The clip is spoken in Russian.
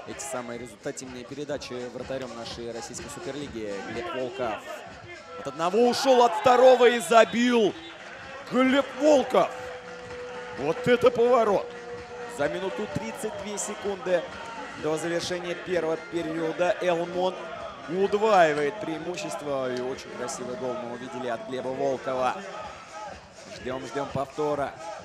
эти самые результативные передачи вратарем нашей российской суперлиги. Глеб Волков от одного ушел, от второго и забил. Глеб Волков. Вот это поворот. За минуту 32 секунды до завершения первого периода Элмон удваивает преимущество. И очень красивый гол мы увидели от Глеба Волкова. Ждем повтора.